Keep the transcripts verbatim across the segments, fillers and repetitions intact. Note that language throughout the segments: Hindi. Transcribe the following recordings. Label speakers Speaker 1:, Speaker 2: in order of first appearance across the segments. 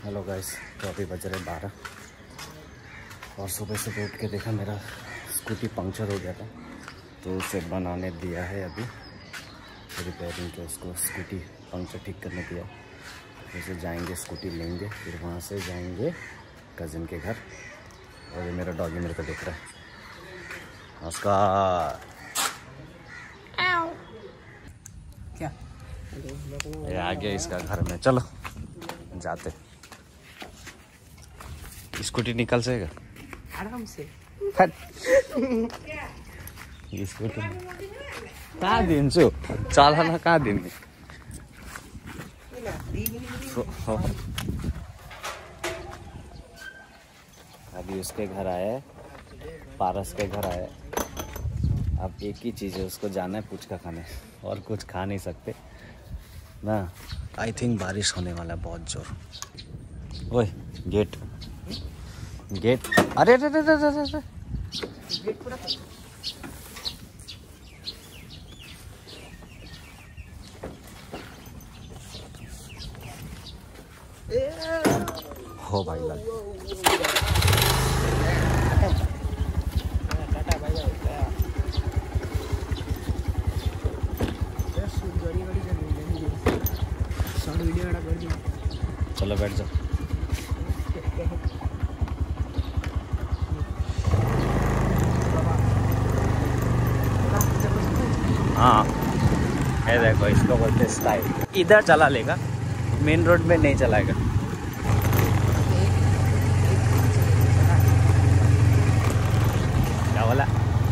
Speaker 1: हेलो गाइस, तो अभी बज रहे बारह और सुबह से उठ के देखा मेरा स्कूटी पंक्चर हो गया था, तो उसे बनाने दिया है अभी रिपेयरिंग के। उसको स्कूटी पंक्चर ठीक करने दिया, फिर से जाएंगे स्कूटी लेंगे, फिर वहाँ से जाएंगे कज़न के घर। और ये मेरा डॉगी मेरे को देख रहा है, उसका
Speaker 2: क्या
Speaker 1: ये आ गया इसका घर में। चलो जाते। स्कूटी निकल सेगा
Speaker 2: आराम से।
Speaker 1: स्कूटी कहाँ दिन्छु, चलाना कहाँ दिने। अभी उसके घर आया, पारस के घर आया। अब एक ही चीज़ है, उसको जाना है पुचका खाने, और कुछ खा नहीं सकते ना। आई थिंक बारिश होने वाला है बहुत जोर। ओए गेट गेट, अरे अरे अरे अरे अरे
Speaker 2: गेट पूरा
Speaker 1: हो भाई लग। चलो बैठ जाओ। हाँ ये देखो, इसको बोलते स्टाइल। इधर चला लेगा, मेन रोड में नहीं चलाएगा। क्या बोला?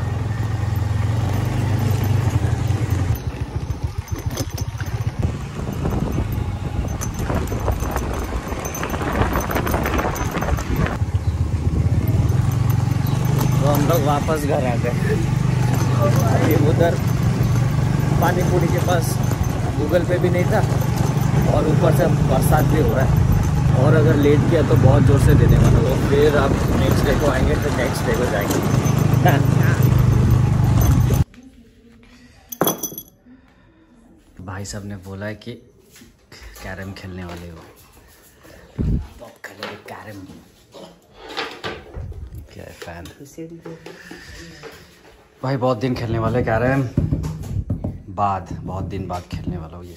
Speaker 1: तो हम लोग वापस घर आ गए। ये उधर पानी पूरी के पास गूगल पे भी नहीं था, और ऊपर से बरसात भी हो रहा है, और अगर लेट किया तो बहुत ज़ोर से देने वाला। तो फिर आप नेक्स्ट डे को आएंगे तो नेक्स्ट डे को जाएंगे। भाई साहब ने बोला है कि कैरम खेलने वाले हो, तो अब खेलेंगे कैरम। क्या है फैन भाई, बहुत दिन खेलने वाले कैरम, बाद बहुत दिन बाद खेलने वाला हूँ ये।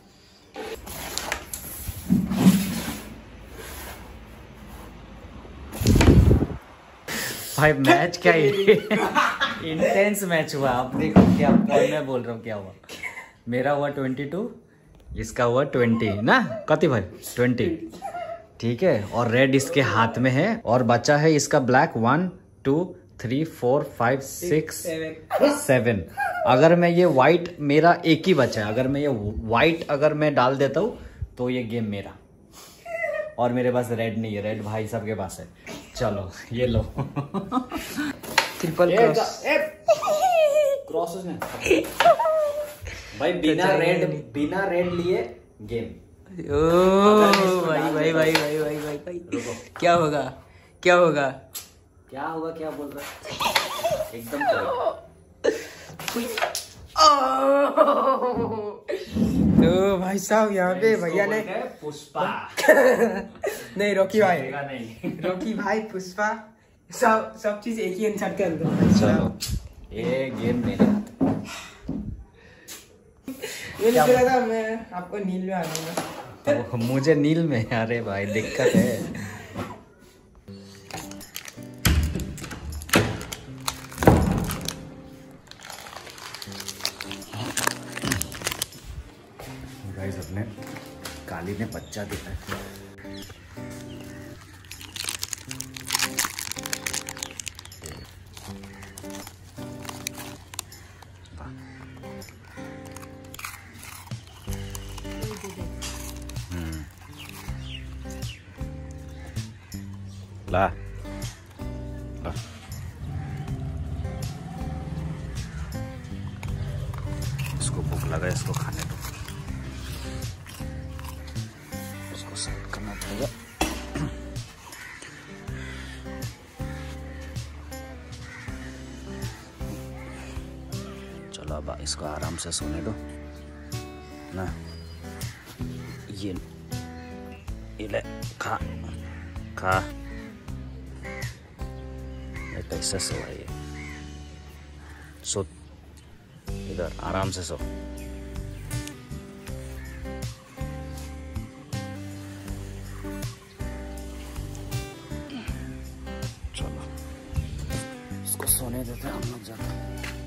Speaker 1: भाई मैच क्या है इंटेंस मैच हुआ। आप देखो क्या मैं बोल रहा हूँ, क्या हुआ। मेरा हुआ ट्वेंटी टू, इसका हुआ ट्वेंटी ना, कति भाई ट्वेंटी, ठीक है। और रेड इसके हाथ में है, और बचा है इसका black one two three four five six seven. अगर मैं ये व्हाइट, मेरा एक ही बचा है, अगर मैं ये व्हाइट अगर मैं डाल देता हूँ तो ये गेम मेरा। और मेरे पास रेड नहीं है, रेड भाई सबके पास है। चलो ये लो
Speaker 2: ट्रिपल क्रॉस
Speaker 1: क्रॉस भाई, बिना रेड बिना रेड लिए गेम।
Speaker 2: ओ भाई भाई भाई भाई भाई भाई भाई क्या होगा क्या होगा
Speaker 1: क्या होगा, क्या बोल रहा है एकदम
Speaker 2: तो भाई साहब यहाँ पे भैया ने
Speaker 1: पुष्पा
Speaker 2: नहीं रोकी भाई,
Speaker 1: नहीं
Speaker 2: रोकी भाई पुष्पा, सब सब चीज एक ही इंसान के अंदर।
Speaker 1: चलो ये गेम मेरे
Speaker 2: ये मुझे लगा मैं आपको नील में आ जाऊंगा।
Speaker 1: मुझे नील में, अरे भाई दिक्कत है। गाइस अपने काली ने बच्चा दिया है। ला ला इसको भूख लगा, इसको खाने दो। इसको सेट करना पड़ेगा। चलो अब इसको आराम से सोने दो ना। ये ये ले खा खा। ये कैसे सोया ये? सो इधर आराम से सो। चलो इसको सोने देते हैं हम लोग जाते हैं।